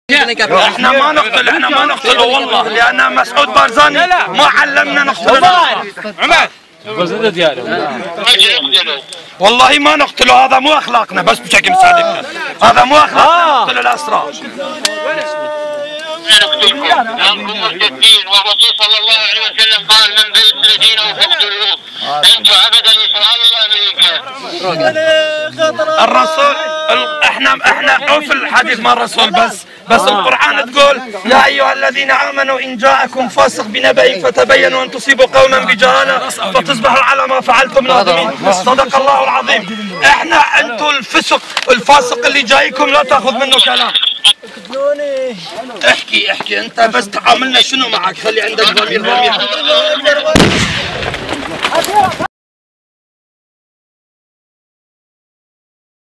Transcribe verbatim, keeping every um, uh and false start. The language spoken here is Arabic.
احنا ما نقتل احنا ما نقتله والله، لان مسعود بارزاني ما علمنا نقتل. عماد والله ما نقتله، هذا مو اخلاقنا، بس بشكل صادق هذا مو اخلاقنا نقتل الاسرى. نقتلكم لانكم مرتدين، والرسول صلى الله عليه وسلم قال من بدل دينه فاقتلوه. انتم ابدا يسأل الله منكم. الرسول احنا احنا في الحديث مع الرسول، بس بس القرآن تقول يا ايها الذين امنوا ان جاءكم فاسق بنبأ فتبينوا ان تصيبوا قوما بجهالة فتصبحوا على ما فعلتم نادمين. صدق الله العظيم. احنا انتم الفسق الفاسق اللي جايكم لا تاخذ منه كلام. احكي احكي انت بس تعاملنا شنو معك، خلي عندك ضمير ضمير.